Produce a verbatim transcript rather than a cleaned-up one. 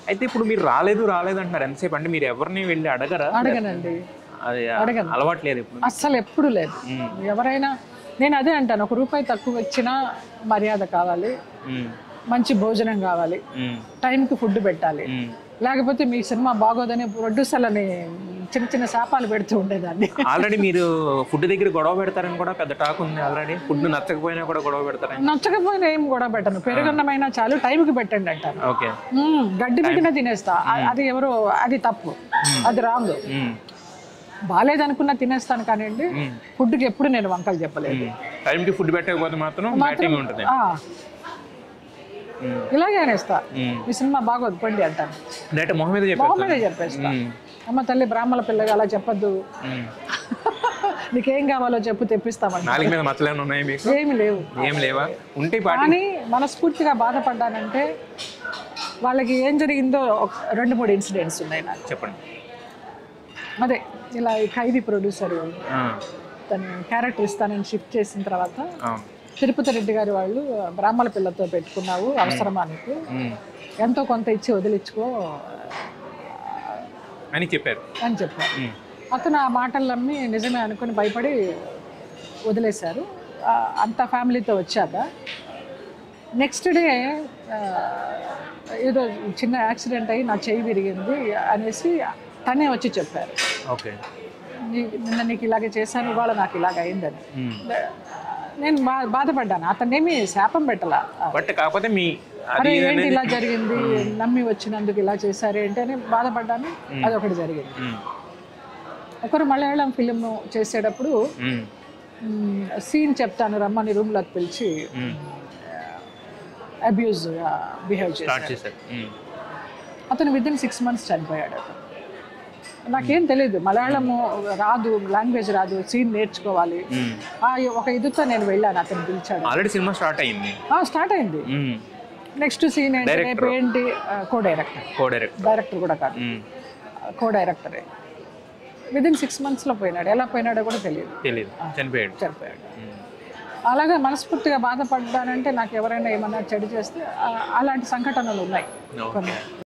అయితే ఇప్పుడు మీరు రాలేదు రాలేదు అంటున్నారు ఎంతసేపు అంటే మీరు ఎవరిని వెళ్ళి అడగరా? అడగనండి, అది అడగను. అలవాటు లేదు ఇప్పుడు. అస్సలు ఎప్పుడు లేదు. ఎవరైనా నేను అదే అంటాను, ఒక రూపాయి తక్కువ వచ్చినా మర్యాద కావాలి, మంచి భోజనం కావాలి, టైంకి ఫుడ్ పెట్టాలి. లేకపోతే మీ సినిమా బాగోదని ప్రొడ్యూసర్లని చిన్న చిన్న శాపాలు పెడుతూ ఉండేదాన్ని. ఆల్రెడీ మీరు ఫుడ్ దగ్గర గొడవ పెడతారని కూడా పెద్ద టాక్ ఉంది. ఆల్రెడీ ఫుడ్ నచ్చకపోయినా కూడా గొడవ పెడతారని. నచ్చకపోయినా ఏం గొడవ పెట్టను, పెరుగన్నమైనా చాలు టైంకి పెట్టండి అంటాను. ఓకే, గడ్డి పెట్టినా తినేస్తా. అది ఎవరు, అది తప్పు, అది రాంగ్. బాగాలేదనుకున్నా తినేస్తాను కానివ్వండి, ఫుడ్కి ఎప్పుడు నేను వంకలు చెప్పలేదు. టైంకి ఫుడ్ పెట్టకపోతే మాత్రం బ్యాటింగ్ ఉంటుంది. ఇలాగే అనేస్తా, ఈ సినిమా బాగోదు పండి అంటాను. మొహం మీద మొహం మీద చెప్పేస్తా. అమ్మ తల్లి బ్రాహ్మణ పిల్లగా అలా చెప్పొద్దు, నీకేం కావాలో చెప్పు తెప్పిస్తామంట. ఏమి లేవు, ఏమి లేవా ఉంటే. కానీ మనస్ఫూర్తిగా బాధపడ్డానంటే వాళ్ళకి ఏం జరిగిందో రెండు మూడు ఇన్సిడెంట్స్ ఉన్నాయి నాకు. చెప్పండి. అదే ఇలా ఈ ఖైదీ ప్రొడ్యూసర్ తను క్యారెక్టర్ ఇస్తానని షిఫ్ట్ చేసిన తర్వాత తిరుపతి రెడ్డి గారి వాళ్ళు బ్రాహ్మణ పిల్లతో పెట్టుకున్నావు, అవసరమా నీకు, ఎంతో కొంత ఇచ్చి వదిలించుకో అని చెప్పారు అని చెప్పారు. అతను ఆ మాటలు నమ్మి నిజమే అనుకుని భయపడి వదిలేశారు. అంత ఫ్యామిలీతో వచ్చాక నెక్స్ట్ డే ఏదో చిన్న యాక్సిడెంట్ అయ్యి నా చెయ్యి విరిగింది అనేసి తనే వచ్చి చెప్పారు. ఓకే, నిన్న నీకు ఇలాగే చేశాను, ఇవాళ నాకు ఇలాగ అయిందని. నేను బా బాధపడ్డాను. అతనేమి శాపం పెట్టలా, బట్ కాకపోతే మీ అరే ఏంటి ఇలా జరిగింది, నమ్మి వచ్చినందుకు ఇలా చేశారు ఏంటి అని బాధపడ్డాను. అది ఒకటి జరిగింది. ఒకరు మలయాళం ఫిలిం చేసేటప్పుడు సీన్ చెప్తాను రమ్మని రూమ్లోకి పిలిచి అబ్యూజ్గా బిహేవ్ చేశారు. అతను విత్ ఇన్ సిక్స్ మంత్స్ చనిపోయాడు. అతను నాకేం తెలియదు, మలయాళము రాదు, లాంగ్వేజ్ రాదు, సీన్ నేర్చుకోవాలి. ఒక ఇదితో నేను వెళ్ళాను, అతను పిలిచాడు. ఆల్రెడీ సినిమా స్టార్ట్ అయింది స్టార్ట్ అయింది నెక్స్ట్ సీన్ ఏంటి, రేపు ఏంటి, co director co director director కూడా కాదు, కో డైరెక్టరే. విత్ ఇన్ సిక్స్ మంత్స్లో పోయినాడు. ఎలా పోయినాడో కూడా తెలియదు తెలియదు చనిపోయాడు చనిపోయాడు అలాగే మనస్ఫూర్తిగా బాధపడ్డానంటే నాకు ఎవరైనా ఏమన్నా చెడు చేస్తే అలాంటి సంఘటనలు ఉన్నాయి కొన్ని.